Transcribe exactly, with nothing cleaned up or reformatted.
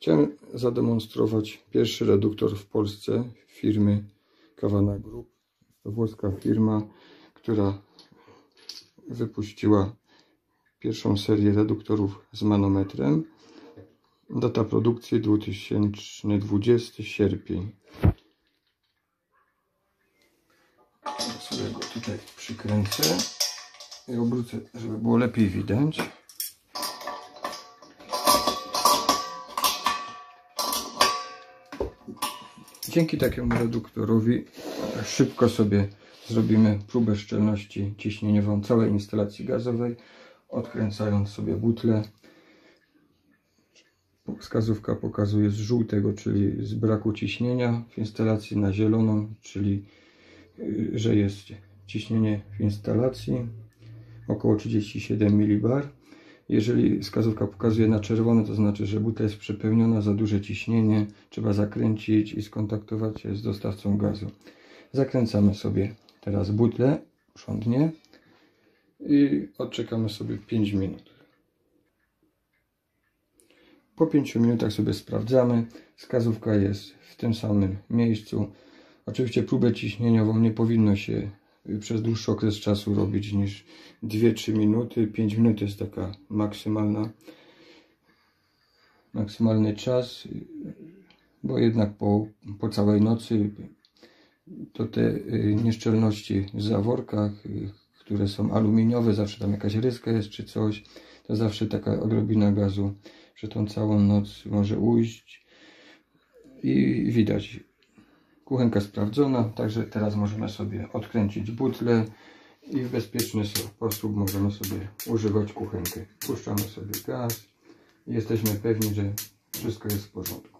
Chciałem zademonstrować pierwszy reduktor w Polsce firmy Cavanna Group. To włoska firma, która wypuściła pierwszą serię reduktorów z manometrem. Data produkcji dwa tysiące dwudziesty sierpień. Ja sobie go tutaj przykręcę i obrócę, żeby było lepiej widać. Dzięki takiemu reduktorowi szybko sobie zrobimy próbę szczelności ciśnieniową całej instalacji gazowej, odkręcając sobie butlę. Wskazówka pokazuje z żółtego, czyli z braku ciśnienia w instalacji, na zieloną, czyli że jest ciśnienie w instalacji około trzydzieści siedem milibar. Jeżeli wskazówka pokazuje na czerwono, to znaczy, że butla jest przepełniona, za duże ciśnienie, trzeba zakręcić i skontaktować się z dostawcą gazu. Zakręcamy sobie teraz butlę porządnie i odczekamy sobie pięć minut. Po pięciu minutach sobie sprawdzamy. Wskazówka jest w tym samym miejscu. Oczywiście próbę ciśnieniową nie powinno się przez dłuższy okres czasu robić niż dwie trzy minuty. pięć minut jest taka maksymalna maksymalny czas, bo jednak po, po całej nocy to te nieszczelności w zaworkach, które są aluminiowe, zawsze tam jakaś ryska jest czy coś, to zawsze taka odrobina gazu przez tą całą noc może ujść i widać. Kuchenka sprawdzona, także teraz możemy sobie odkręcić butlę i w bezpieczny sposób możemy sobie używać kuchenki. Puszczamy sobie gaz i jesteśmy pewni, że wszystko jest w porządku.